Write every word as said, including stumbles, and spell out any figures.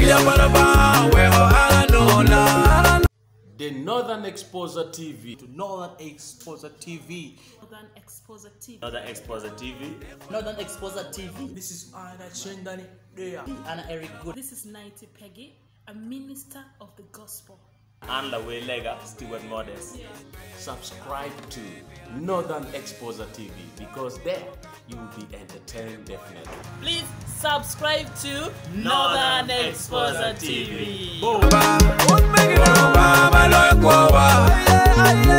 The Northern Exposure T V. To Northern Exposure T V. Northern Exposure T V. Northern Exposure T V. Northern Exposure T V. This is Anna Chendani Dea. Anna Eric Good. This is Nighty Peggy, a minister of the gospel. And the way Lega Stewart Modest. Subscribe to Northern Exposure T V because there you will be entertained definitely. Please subscribe to Northern Exposure T V. Boom.